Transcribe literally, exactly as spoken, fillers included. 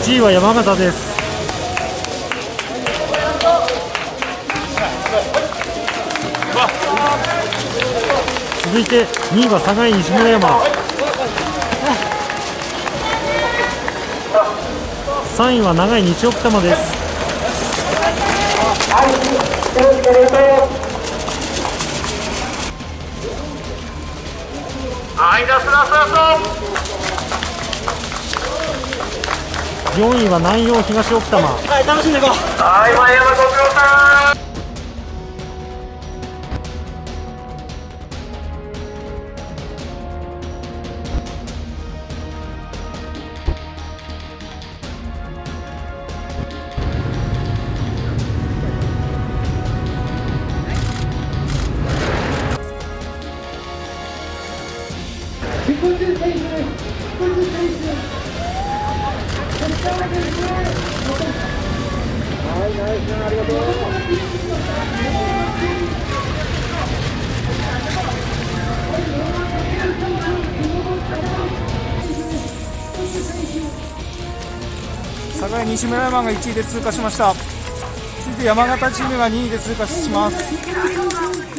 いちいは山形です。続いてにいは境西村山、さんいは長井日奥多摩です。よんいは南陽東奥多摩。 はい、楽しんでいこう。 はい、前山ご苦労さん。 境西村山がいちいで通過しました。続いて山形チームがにいで通過します。